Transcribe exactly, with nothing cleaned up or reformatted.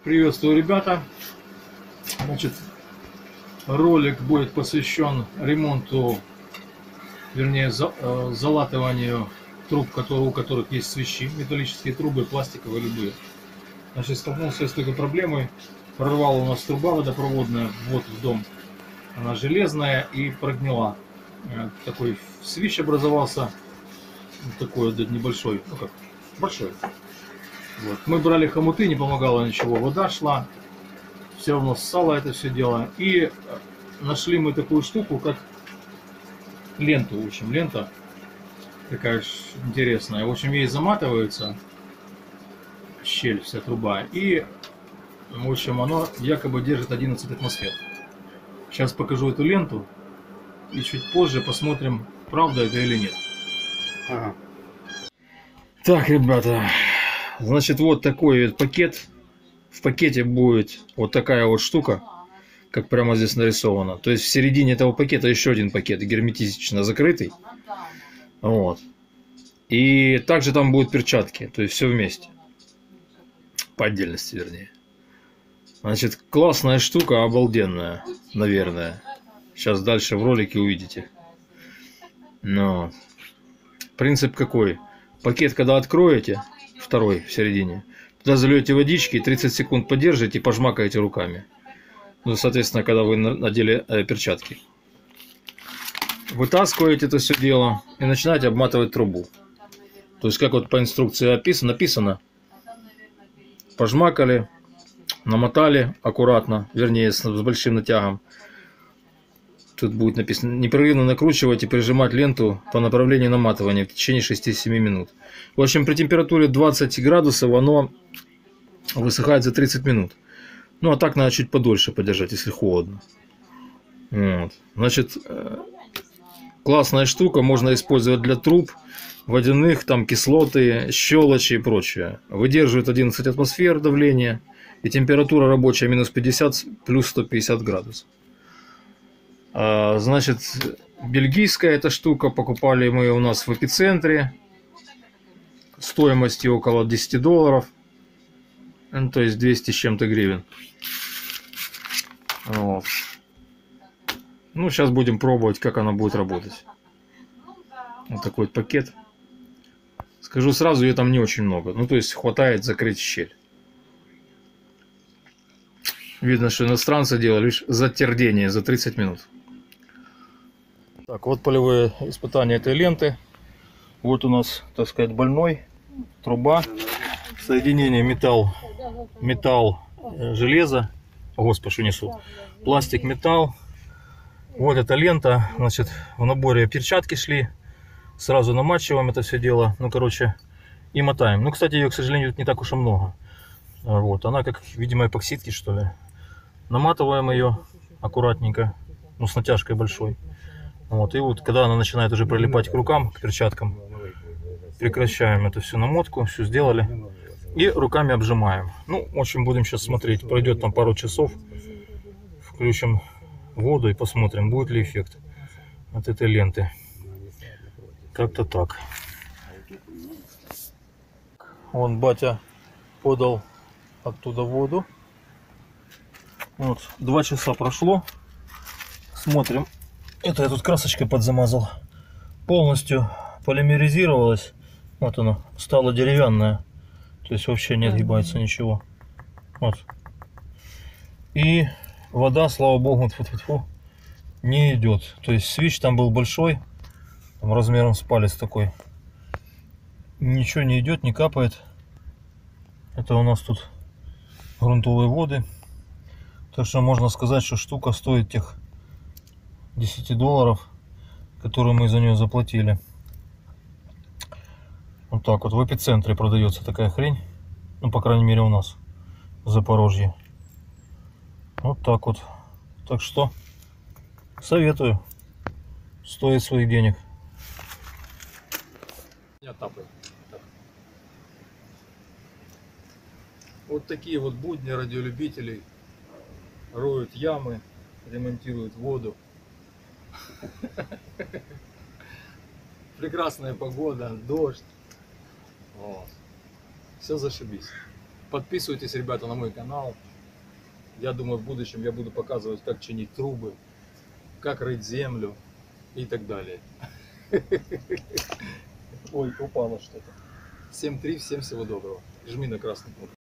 Приветствую, ребята. Значит, ролик будет посвящен ремонту, вернее, за, э, залатыванию труб, которые, у которых есть свищи, металлические трубы, пластиковые, любые. Значит, столкнулся я с такой проблемой. Прорвала у нас труба водопроводная, вот в дом. Она железная и прогнила. Такой свищ образовался, такой вот небольшой, ну как, большой. Вот. Мы брали хомуты, не помогало ничего, вода шла, все равно ссало это все дело. И нашли мы такую штуку, как ленту, в общем, лента такая интересная. В общем, ей заматывается щель, вся труба, и, в общем, оно якобы держит одиннадцать атмосфер. Сейчас покажу эту ленту, и чуть позже посмотрим, правда это или нет. Ага. Так, ребята, значит, вот такой вот пакет. В пакете будет вот такая вот штука, как прямо здесь нарисовано. То есть в середине этого пакета еще один пакет, герметично закрытый. Вот. И также там будут перчатки, то есть все вместе. По отдельности, вернее. Значит, классная штука, обалденная, наверное. Сейчас дальше в ролике увидите. Но принцип какой? Пакет, когда откроете, второй в середине, туда зальете водички, тридцать секунд подержите и пожмакаете руками. Ну, соответственно, когда вы надели э, перчатки. Вытаскиваете это все дело и начинаете обматывать трубу. То есть, как вот по инструкции описано, написано, пожмакали, намотали аккуратно, вернее, с, с большим натягом. Тут будет написано, непрерывно накручивать и прижимать ленту по направлению наматывания в течение шести-семи минут. В общем, при температуре двадцать градусов оно высыхает за тридцать минут. Ну, а так надо чуть подольше подержать, если холодно. Вот. Значит, классная штука, можно использовать для труб, водяных, там кислоты, щелочи и прочее. Выдерживает одиннадцать атмосфер давления, и температура рабочая минус пятьдесят, плюс сто пятьдесят градусов. Значит, бельгийская эта штука, покупали мы у нас в эпицентре, стоимостью около десяти долларов, ну, то есть двести с чем-то гривен. Вот. Ну, сейчас будем пробовать, как она будет работать. Вот такой вот пакет. Скажу сразу, ее там не очень много, ну, то есть хватает закрыть щель. Видно, что иностранцы делали лишь затердение за тридцать минут. Так, вот полевые испытания этой ленты. Вот у нас, так сказать, больной, труба, соединение металл, металл, железо, господи, что несу, пластик, металл. Вот эта лента, значит, в наборе перчатки шли, сразу намачиваем это все дело, ну, короче, и мотаем. Ну, кстати, ее, к сожалению, не так уж и много. Вот, она как, видимо, эпоксидки, что ли. Наматываем ее аккуратненько, ну, с натяжкой большой. Вот, и вот когда она начинает уже прилипать к рукам, к перчаткам, прекращаем эту всю намотку, все сделали, и руками обжимаем. Ну, в общем, будем сейчас смотреть, пройдет там пару часов, включим воду и посмотрим, будет ли эффект от этой ленты. Как-то так. Вон батя подал оттуда воду. Вот, два часа прошло, смотрим. Это я тут красочкой подзамазал. Полностью полимеризировалась. Вот она, стала деревянная. То есть вообще не отгибается ничего. Вот. И вода, слава богу, тьфу-тьфу-тьфу, не идет. То есть свищ там был большой, там размером с палец такой. Ничего не идет, не капает. Это у нас тут грунтовые воды. Так что можно сказать, что штука стоит тех десяти долларов, которые мы за нее заплатили. Вот так вот в эпицентре продается такая хрень. Ну, по крайней мере, у нас в Запорожье. Вот так вот. Так что советую. Стоит своих денег. Вот такие вот будни радиолюбителей. Роют ямы, ремонтируют воду. Прекрасная погода, дождь. Вот. Все зашибись. Подписывайтесь, ребята, на мой канал. Я думаю, в будущем я буду показывать, как чинить трубы, как рыть землю и так далее. Ой, упало что-то. Всем три, всем всего доброго. Жми на красный кнопку.